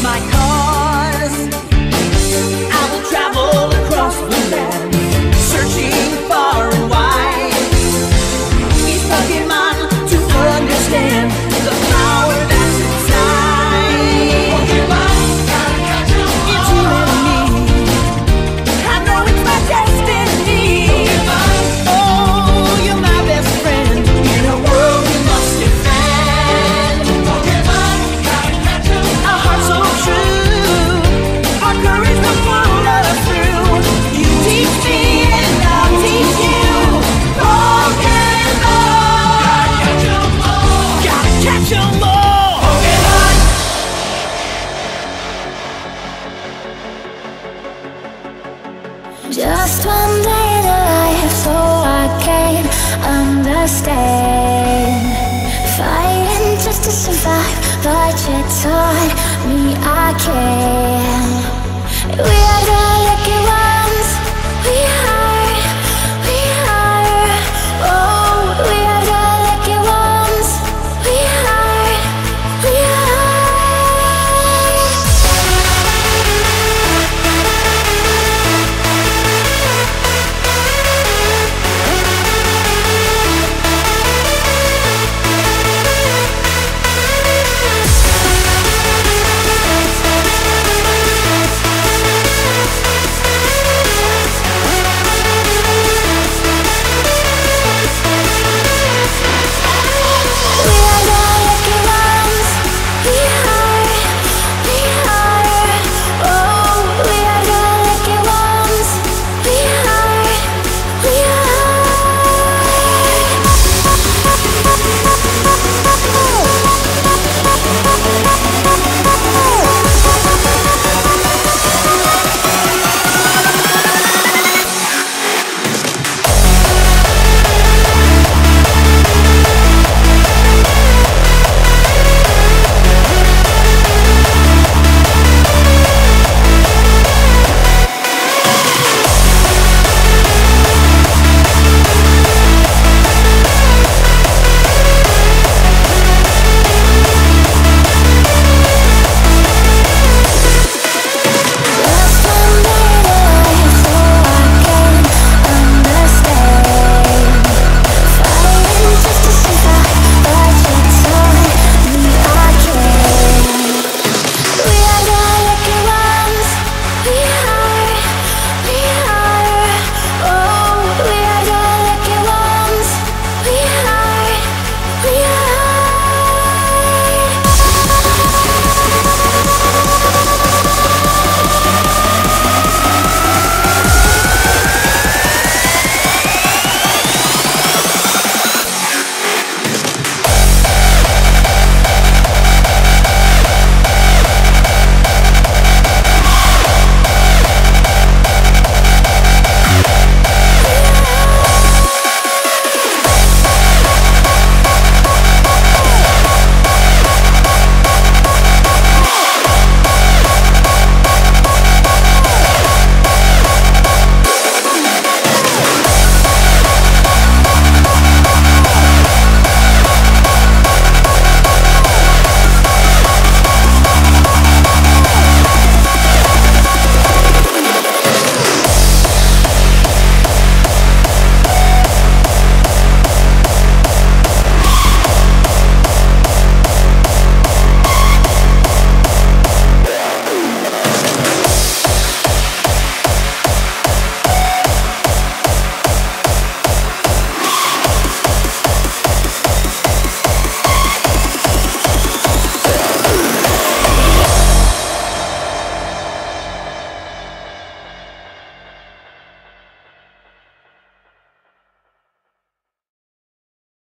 my cause. I will travel across the land, searching far and wide. Each Pokemon to understand the power that's inside. Pokemon, gotta catch 'em all. It's you and me. I know it's my destiny. Pokemon, oh, you're my best friend in a world we must defend. Pokemon, gotta catch 'em all. A heart so true, our courage will pull us through. You teach me and I'll teach you. Pokemon, gotta catch 'em all. Gotta catch 'em all. Pokemon. Just one day in a life so I can understand. Fighting just to survive, but you taught me I can.